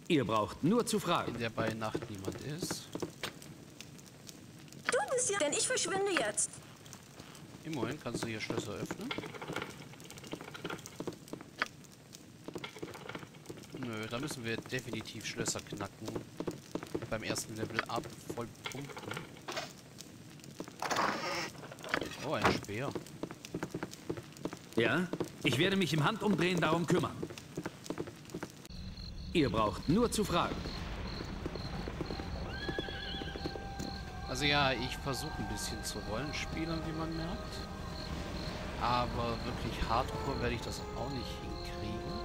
Ihr braucht nur zu fragen. In der bei Nacht niemand ist. Du bist ja... Denn ich verschwinde jetzt. Immerhin kannst du hier Schlösser öffnen. Nö, da müssen wir definitiv Schlösser knacken. Beim ersten Level ab, voll pumpen. Oh, ein Speer. Ja? Ich werde mich im Handumdrehen darum kümmern. Ihr braucht nur zu fragen. Also ja, ich versuche ein bisschen zu Rollenspielen, wie man merkt. Aber wirklich hardcore werde ich das auch nicht hinkriegen.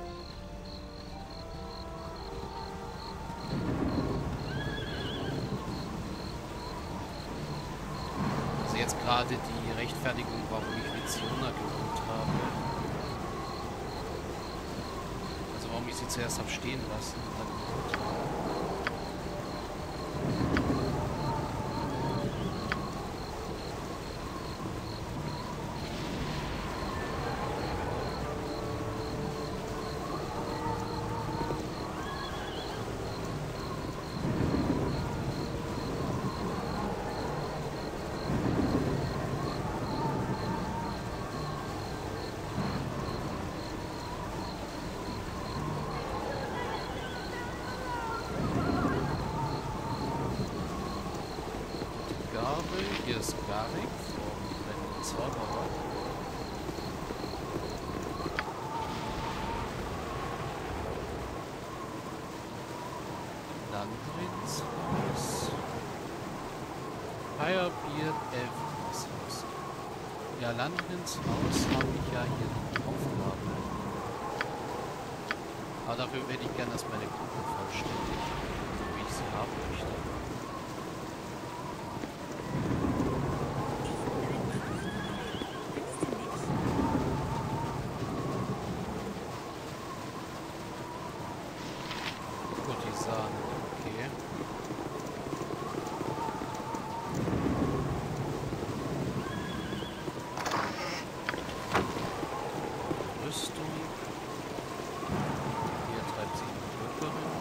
Also jetzt gerade die Rechtfertigung, warum ich Viziona geholt habe. Also warum ich sie zuerst habe stehen lassen und dann geholt habe. Hier ist Garik vom brennenden Zauberer. Landrins Haus. Firebeard Elfenhaus Haus. Ja, Landrins Haus habe ich ja hier die Aufgabe. Aber dafür werde ich gerne erst meine Gruppe vollständig, so wie ich sie haben möchte. Okay. Rüstung. Hier treibt sich eine Bürgerin.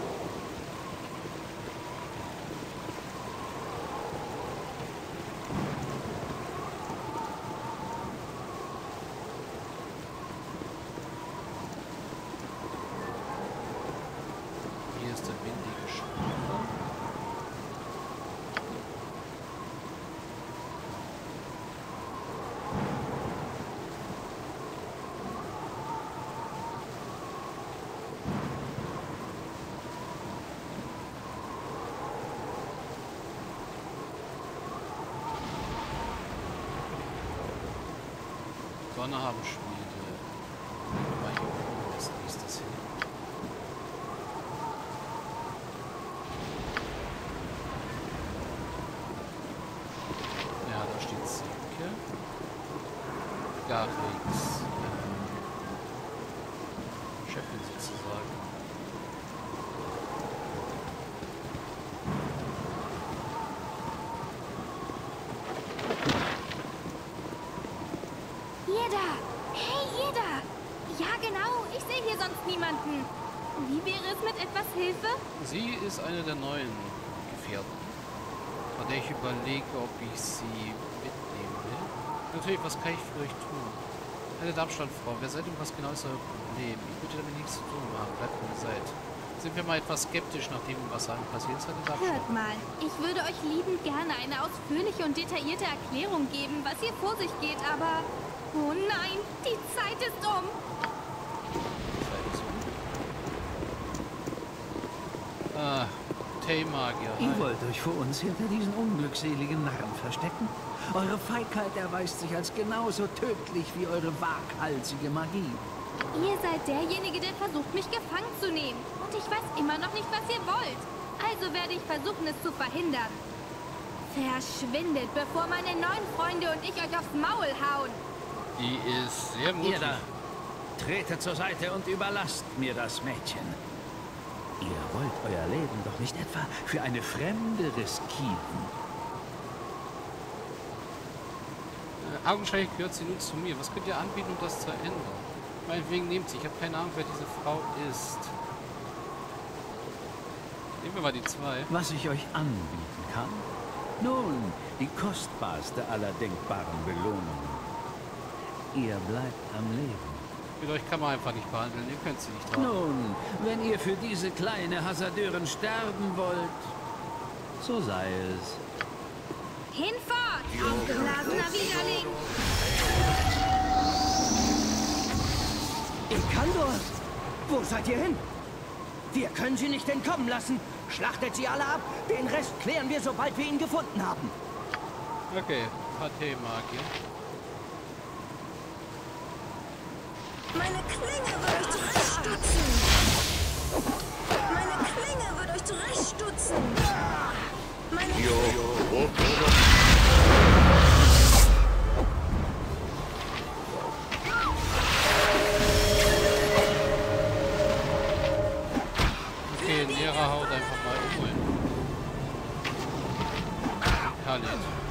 Hier ist der windige Schwager. Donnerhabenschmiede. Mal hier oben ist nächstes hin. Ja, da steht Silke. Garrix. Chefin sozusagen. Ihr da! Hey, ihr da! Ja, genau. Ich sehe hier sonst niemanden. Wie wäre es mit etwas Hilfe? Sie ist eine der neuen Gefährten, von der ich überlege, ob ich sie mitnehmen will. Natürlich, was kann ich für euch tun? Eine Darmstadtfrau, wer seid ihr und was genau ist euer Problem? Ich würde damit nichts zu tun haben, bleibt wo ihr seid. Sind wir mal etwas skeptisch, nachdem was sagen passiert ist, eine Darmstadt? Hört mal, ich würde euch liebend gerne eine ausführliche und detaillierte Erklärung geben, was hier vor sich geht, aber... Oh nein, die Zeit ist um! Ah, Tee-Magier. Ihr wollt euch vor uns hinter diesen unglückseligen Narren verstecken? Eure Feigheit erweist sich als genauso tödlich wie eure waghalsige Magie. Ihr seid derjenige, der versucht, mich gefangen zu nehmen. Und ich weiß immer noch nicht, was ihr wollt. Also werde ich versuchen, es zu verhindern. Verschwindet, bevor meine neuen Freunde und ich euch aufs Maul hauen. Die ist sehr mutig. Ihr da, tretet zur Seite und überlasst mir das Mädchen. Ihr wollt euer Leben doch nicht etwa für eine Fremde riskieren. Augenscheinlich gehört sie nun zu mir. Was könnt ihr anbieten, um das zu ändern? Meinetwegen nehmt sie. Ich habe keine Ahnung, wer diese Frau ist. Nehmen wir mal die 2. Was ich euch anbieten kann? Nun, die kostbarste aller denkbaren Belohnungen. Ihr bleibt am Leben. Mit euch kann man einfach nicht behandeln, ihr könnt sie nicht haben. Nun, wenn ihr für diese kleine Hasardeurin sterben wollt, so sei es. Hinfort, aufgeblasener Widerling! Ikandor, wo seid ihr hin? Wir können sie nicht entkommen lassen. Schlachtet sie alle ab. Den Rest klären wir, sobald wir ihn gefunden haben. Okay, Partei-Magie. Meine Klinge wird euch zurechtstutzen. Meine Klinge wird euch zurechtstutzen. Meine Okay, Nera haut einfach mal um. Khalid.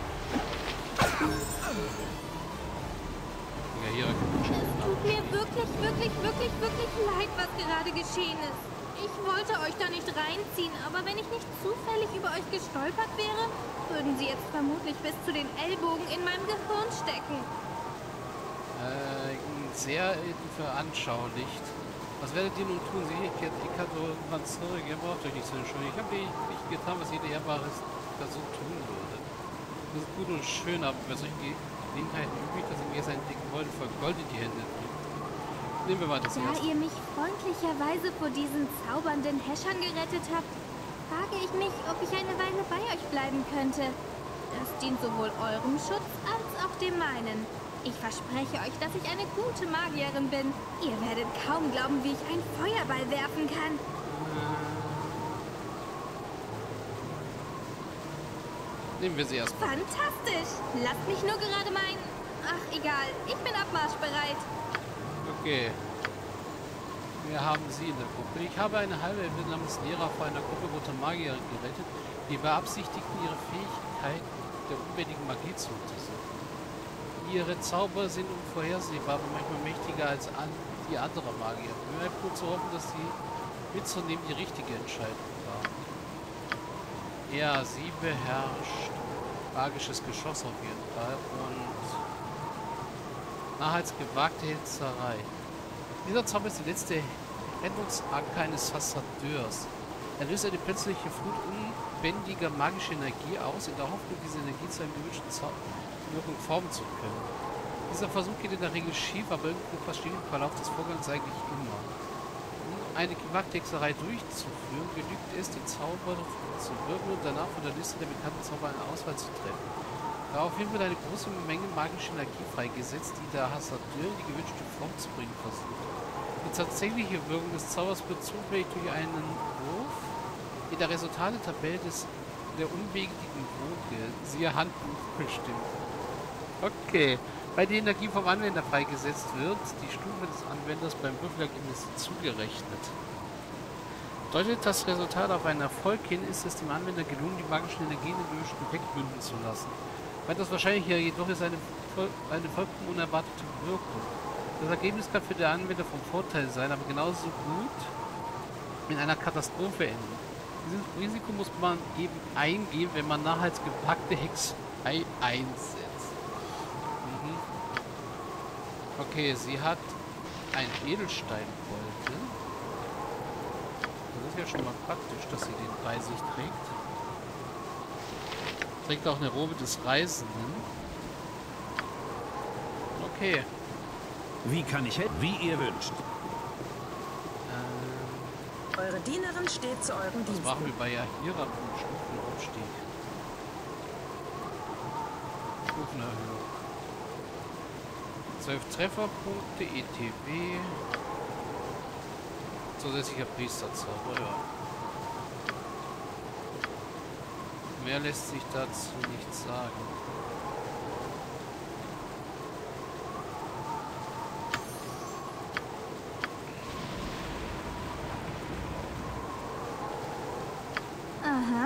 Ja, hier. Tut mir wirklich leid, was gerade geschehen ist. Ich wollte euch da nicht reinziehen, aber wenn ich nicht zufällig über euch gestolpert wäre, würden sie jetzt vermutlich bis zu den Ellbogen in meinem Gehirn stecken. Sehr veranschaulicht. Was werdet ihr nun tun? Ich kann so irgendwann zurück. Ihr braucht euch nicht zu entschuldigen. Ich habe nicht getan, was jede ehrbare Person tun würde. Das ist gut und schön, aber bei solchen Gelegenheiten üblich, dass ihr mir seinen dicken Beutel voll Gold in die Hände drückt. Nehmen wir mal das Da erste. ihr mich freundlicherweise vor diesen zaubernden Häschern gerettet habt, frage ich mich, ob ich eine Weile bei euch bleiben könnte. Das dient sowohl eurem Schutz als auch dem meinen. Ich verspreche euch, dass ich eine gute Magierin bin. Ihr werdet kaum glauben, wie ich einen Feuerball werfen kann. Nehmen wir sie erstmal. Fantastisch! Lasst mich nur gerade mein... Ach, egal. Ich bin abmarschbereit. Okay. Wir haben sie in der Gruppe. Ich habe eine halbe Elfe namens Nera vor einer Gruppe roter Magier gerettet, die beabsichtigten, ihre Fähigkeit der unbändigen Magie zu untersuchen. Ihre Zauber sind unvorhersehbar, aber manchmal mächtiger als die anderen Magier. Wir bleiben nur zu hoffen, dass sie mitzunehmen die richtige Entscheidung war. Ja, sie beherrscht magisches Geschoss auf jeden Fall und nachhaltsgewagte Hetzerei. Dieser Zauber ist die letzte Rettungsanker eines Hasardeurs. Er löst eine plötzliche Flut unbändiger magischer Energie aus, in der Hoffnung, diese Energie zu einem gewünschten Wirkung formen zu können. Dieser Versuch geht in der Regel schief, aber irgendwas steht im Verlauf des Vorgangs eigentlich immer. Um eine gewagte Hexerei durchzuführen, genügt es, die Zauber zu wirken und danach von der Liste der bekannten Zauber eine Auswahl zu treffen. Daraufhin wird eine große Menge magischer Energie freigesetzt, die der Hasardeur in die gewünschte Form zu bringen versucht. Die tatsächliche Wirkung des Zaubers wird zufällig durch einen Wurf in der Resultate-Tabelle der unbändigen Woge, siehe Handbuch, bestimmt. Okay, bei der Energie vom Anwender freigesetzt wird, die Stufe des Anwenders beim Würfelergebnis zugerechnet. Deutet das Resultat auf einen Erfolg hin, ist es dem Anwender gelungen, die magischen Energien in gewünschten Effekt bünden zu lassen. Weitaus wahrscheinlicher jedoch ist eine vollkommen unerwartete Wirkung. Das Ergebnis kann für den Anwender vom Vorteil sein, aber genauso gut in einer Katastrophe enden. Dieses Risiko muss man eben eingehen, wenn man nachhaltsgepackte Hexerei einsetzt. Okay, sie hat einen Edelsteinbeutel. Das ist ja schon mal praktisch, dass sie den bei sich trägt. Trägt auch eine Robe des Reisenden. Okay. Wie kann ich helfen? Wie ihr wünscht. Eure Dienerin steht zu euren Das Diensten. machen wir bei Yahira im Stufenaufstieg. Stufenerhöhung. 12 Trefferpunkte, ETB. Zusätzlicher Priesterzauber, ja. Mehr lässt sich dazu nicht sagen. Aha.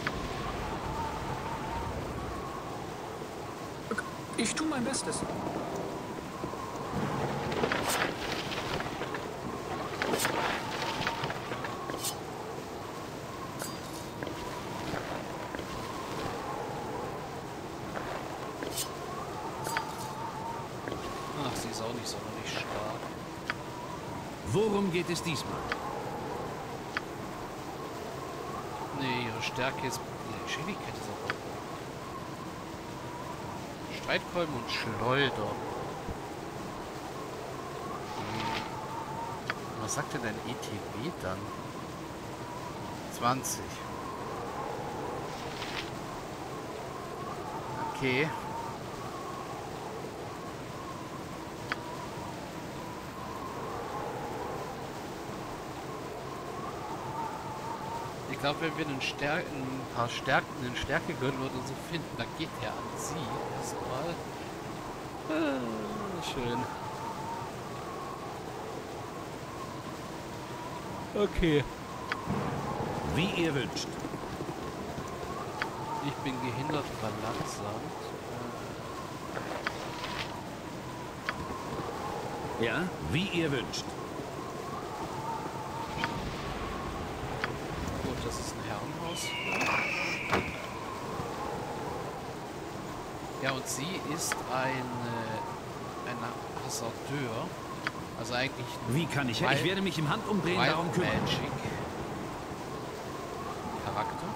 Ich tue mein Bestes. Worum geht es diesmal? Nee, ihre Stärke ist... Die Geschicklichkeit ist auch hoch. Streitkolben und Schleuder. Was sagt denn dein ETW dann? 20. Okay. Ich glaube, wenn wir ein paar Stärken, einen Stärkegürtel oder so finden, dann geht der an sie erstmal. Schön. Okay. Wie ihr wünscht. Ich bin gehindert verlangsamt. Ja, wie ihr wünscht. Gut, das ist ein Herrenhaus. Ja, und sie ist ein Hasardeur. Also eigentlich... Wie kann ich? Ich werde mich im Handumdrehen darum kümmern. Magic Charakter.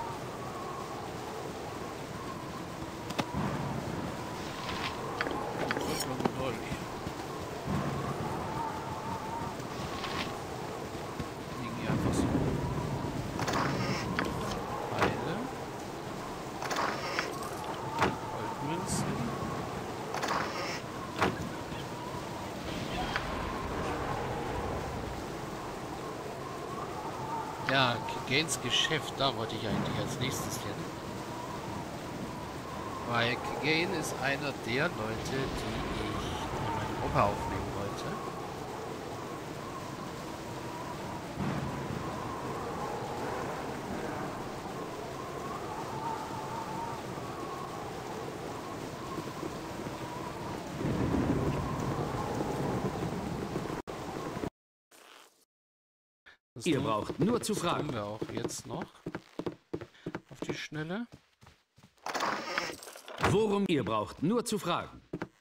Liegen hier einfach so Pfeile. Goldmünzen. Ja, Gaines Geschäft, da wollte ich eigentlich als nächstes hin. Weil Gain ist einer der Leute, die ich in meine Gruppe aufnehmen wollte. Das Ihr braucht nur zu tun fragen. wir auch jetzt noch. Auf die Schnelle. Worum ihr braucht nur zu fragen.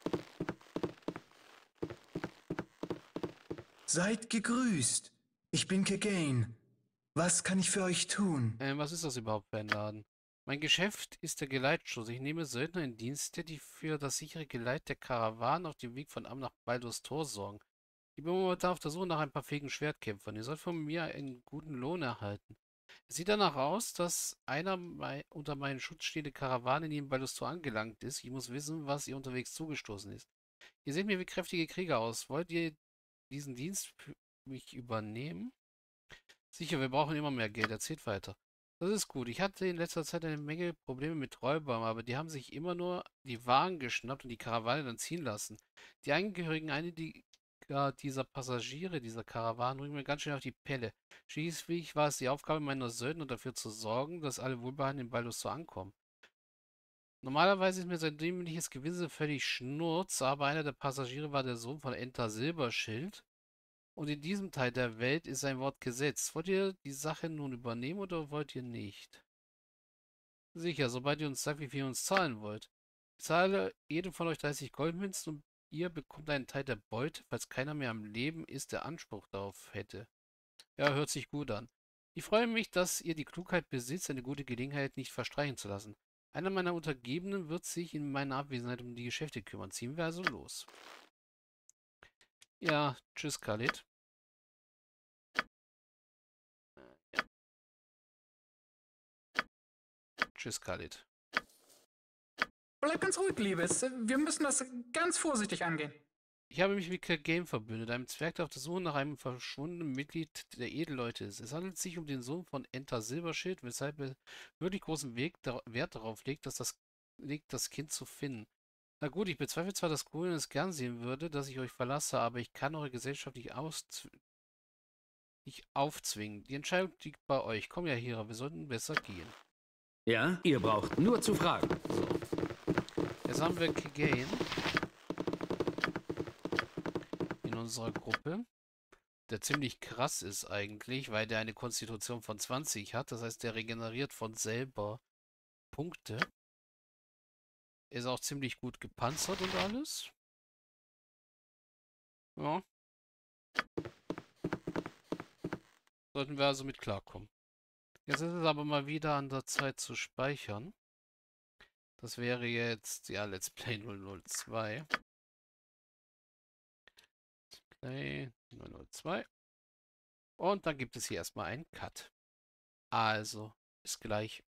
Seid gegrüßt. Ich bin Kegane. Was kann ich für euch tun? Was ist das überhaupt für ein Laden? Mein Geschäft ist der Geleitschutz. Ich nehme Söldner in Dienste, die für das sichere Geleit der Karawanen auf dem Weg von Am nach Baldur's Tor sorgen. Ich bin momentan auf der Suche nach ein paar fähigen Schwertkämpfern. Ihr sollt von mir einen guten Lohn erhalten. Es sieht danach aus, dass einer unter meinen Schutz stehende Karawane in Baldur's Tor angelangt ist. Ich muss wissen, was ihr unterwegs zugestoßen ist. Ihr seht mir wie kräftige Krieger aus. Wollt ihr diesen Dienst für mich übernehmen? Sicher, wir brauchen immer mehr Geld. Erzählt weiter. Das ist gut. Ich hatte in letzter Zeit eine Menge Probleme mit Räubern, aber die haben sich immer nur die Wagen geschnappt und die Karawane dann ziehen lassen. Die Angehörigen dieser Passagiere dieser Karawane rücken mir ganz schön auf die Pelle. Schließlich war es die Aufgabe meiner Söldner, dafür zu sorgen, dass alle wohlbehalten in Baldur's Tor ankommen. Normalerweise ist mir sein dämliches Gewinsel völlig schnurz, aber einer der Passagiere war der Sohn von Enter Silberschild. Und in diesem Teil der Welt ist sein Wort Gesetz. Wollt ihr die Sache nun übernehmen oder wollt ihr nicht? Sicher, sobald ihr uns sagt, wie viel ihr uns zahlen wollt. Ich zahle jedem von euch 30 Goldmünzen und ihr bekommt einen Teil der Beute, falls keiner mehr am Leben ist, der Anspruch darauf hätte. Ja, hört sich gut an. Ich freue mich, dass ihr die Klugheit besitzt, eine gute Gelegenheit nicht verstreichen zu lassen. Einer meiner Untergebenen wird sich in meiner Abwesenheit um die Geschäfte kümmern. Ziehen wir also los. Ja, tschüss, Khalid. Ja. Tschüss, Khalid. Bleib ganz ruhig, Liebes. Wir müssen das ganz vorsichtig angehen. Ich habe mich mit Kegane verbündet, einem Zwerg, der auf der Suche nach einem verschwundenen Mitglied der Edelleute ist. Es handelt sich um den Sohn von Enter Silberschild, weshalb er wirklich großen Wert darauf legt, das Kind zu finden. Na gut, ich bezweifle zwar, dass Corin es gern sehen würde, dass ich euch verlasse, aber ich kann eure Gesellschaft nicht aufzwingen. Die Entscheidung liegt bei euch. Komm ja, Hira, wir sollten besser gehen. Ja, ihr braucht nur zu fragen. So. Jetzt haben wir Kegane in unserer Gruppe, der ziemlich krass ist eigentlich, weil der eine Konstitution von 20 hat. Das heißt, der regeneriert von selber Punkte. Ist auch ziemlich gut gepanzert und alles. Ja. Sollten wir also mit klarkommen. Jetzt ist es aber mal wieder an der Zeit zu speichern. Das wäre jetzt, ja, Let's Play 002. Let's Play 002. Und dann gibt es hier erstmal einen Cut. Also, bis gleich.